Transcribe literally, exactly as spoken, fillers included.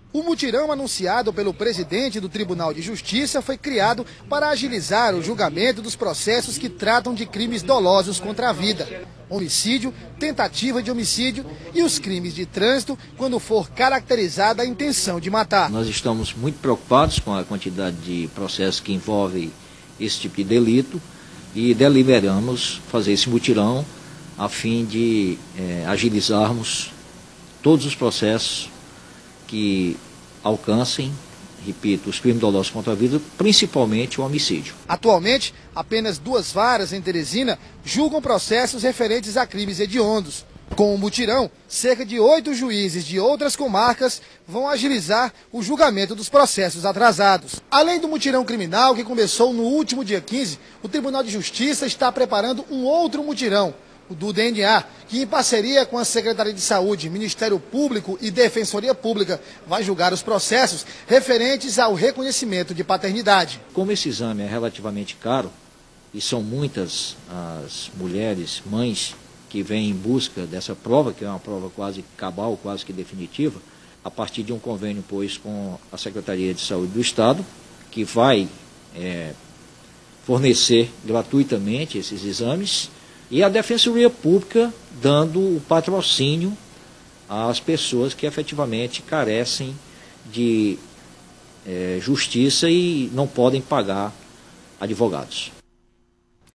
O mutirão anunciado pelo presidente do Tribunal de Justiça foi criado para agilizar o julgamento dos processos que tratam de crimes dolosos contra a vida, homicídio, tentativa de homicídio e os crimes de trânsito quando for caracterizada a intenção de matar. Nós estamos muito preocupados com a quantidade de processos que envolvem esse tipo de delito e deliberamos fazer esse mutirão a fim de é, agilizarmos todos os processos que alcancem, repito, os crimes dolosos contra a vida, principalmente o homicídio. Atualmente, apenas duas varas em Teresina julgam processos referentes a crimes hediondos. Com o mutirão, cerca de oito juízes de outras comarcas vão agilizar o julgamento dos processos atrasados. Além do mutirão criminal, que começou no último dia quinze, o Tribunal de Justiça está preparando um outro mutirão, o do D N A, que em parceria com a Secretaria de Saúde, Ministério Público e Defensoria Pública vai julgar os processos referentes ao reconhecimento de paternidade. Como esse exame é relativamente caro, e são muitas as mulheres, mães, que vêm em busca dessa prova, que é uma prova quase cabal, quase que definitiva, a partir de um convênio, pois, com a Secretaria de Saúde do Estado, que vai é, fornecer gratuitamente esses exames, e a Defensoria Pública dando o patrocínio às pessoas que efetivamente carecem de é, justiça e não podem pagar advogados.